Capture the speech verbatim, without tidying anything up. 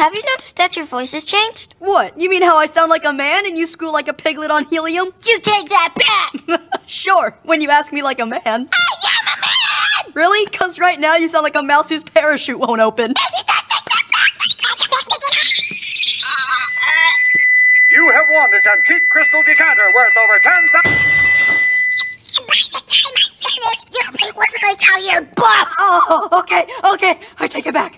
have you noticed that your voice has changed? What? You mean how I sound like a man and you squeal like a piglet on helium? You take that back! Sure, when you ask me like a man. I am a man! Really? Because right now you sound like a mouse whose parachute won't open. You have won this antique crystal decanter worth over ten thousand. You looks like how you're buff! Oh, okay, okay, I take it back.